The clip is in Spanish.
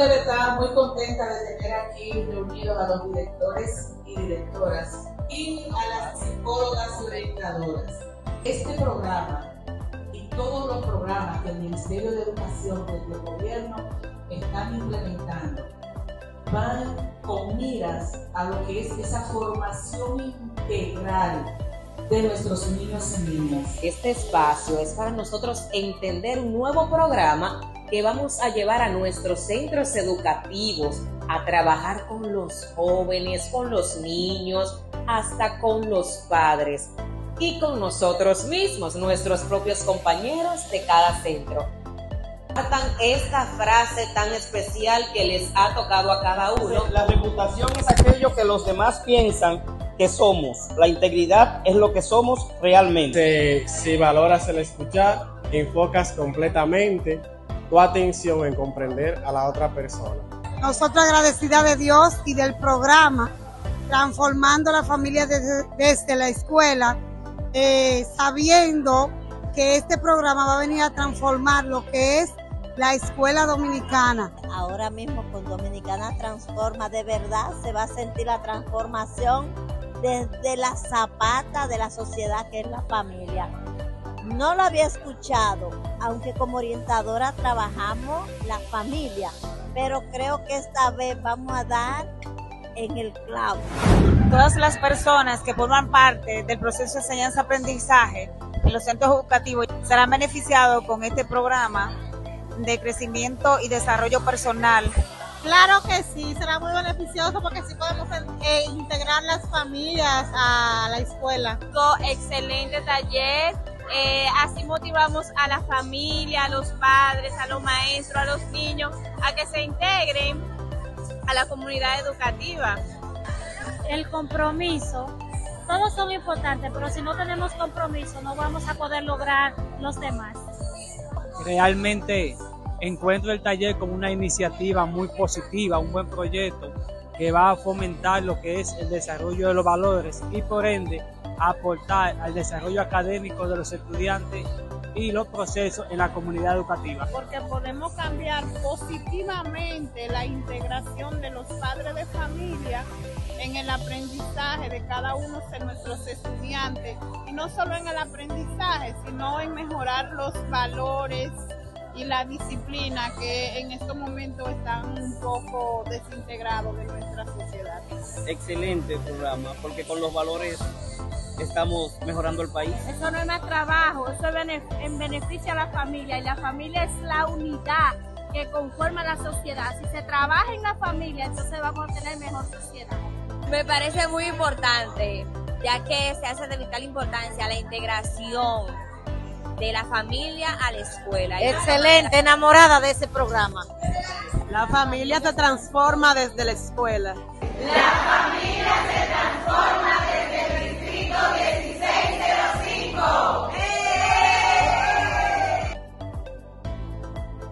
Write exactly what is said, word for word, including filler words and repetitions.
de verdad muy contenta de tener aquí reunidos a los directores y directoras y a las psicólogas y orientadoras. Este programa y todos los programas que el Ministerio de Educación y el Gobierno están implementando van con miras a lo que es esa formación integral de nuestros niños y niñas. Este espacio es para nosotros entender un nuevo programa que vamos a llevar a nuestros centros educativos a trabajar con los jóvenes, con los niños, hasta con los padres y con nosotros mismos, nuestros propios compañeros de cada centro. Tratan esta frase tan especial que les ha tocado a cada uno. La reputación es aquello que los demás piensan que somos. La integridad es lo que somos realmente. Si, si valoras el escuchar, enfocas completamente tu atención en comprender a la otra persona. Nosotros agradecidas de Dios y del programa Transformando la Familia desde, desde la escuela, eh, sabiendo que este programa va a venir a transformar lo que es la escuela dominicana. Ahora mismo con Dominicana Transforma, de verdad se va a sentir la transformación desde la zapata de la sociedad que es la familia. No lo había escuchado, aunque como orientadora trabajamos la familia, pero creo que esta vez vamos a dar en el clavo. Todas las personas que forman parte del proceso de enseñanza-aprendizaje en los centros educativos serán beneficiados con este programa de crecimiento y desarrollo personal. Claro que sí, será muy beneficioso porque sí podemos eh, integrar las familias a la escuela. Excelente taller, eh, así motivamos a la familia, a los padres, a los maestros, a los niños, a que se integren a la comunidad educativa. El compromiso, todos son importantes, pero si no tenemos compromiso no vamos a poder lograr los demás. Realmente encuentro el taller como una iniciativa muy positiva, un buen proyecto que va a fomentar lo que es el desarrollo de los valores y por ende a aportar al desarrollo académico de los estudiantes y los procesos en la comunidad educativa. Porque podemos cambiar positivamente la integración de los padres de familia en el aprendizaje de cada uno de nuestros estudiantes, y no solo en el aprendizaje, sino en mejorar los valores y la disciplina que en estos momentos están un poco desintegrados de nuestra sociedad. Excelente programa, porque con los valores estamos mejorando el país. Eso no es más trabajo, eso es en beneficio a la familia, y la familia es la unidad que conforma la sociedad. Si se trabaja en la familia, entonces vamos a tener mejor sociedad. Me parece muy importante, ya que se hace de vital importancia la integración de la familia a la escuela. Excelente, enamorada de ese programa. La familia se transforma desde la escuela. La familia se transforma